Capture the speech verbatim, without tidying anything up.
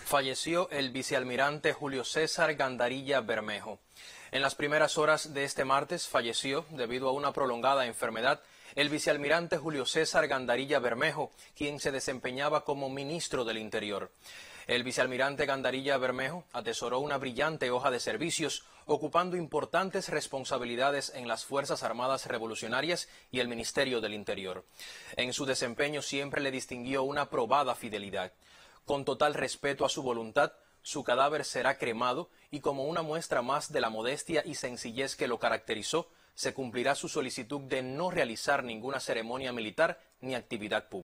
Falleció el vicealmirante Julio César Gandarilla Bermejo. En las primeras horas de este martes falleció, debido a una prolongada enfermedad, el vicealmirante Julio César Gandarilla Bermejo, quien se desempeñaba como ministro del Interior. El vicealmirante Gandarilla Bermejo atesoró una brillante hoja de servicios, ocupando importantes responsabilidades en las Fuerzas Armadas Revolucionarias y el Ministerio del Interior. En su desempeño siempre le distinguió una probada fidelidad. Con total respeto a su voluntad, su cadáver será cremado y como una muestra más de la modestia y sencillez que lo caracterizó, se cumplirá su solicitud de no realizar ninguna ceremonia militar ni actividad pública.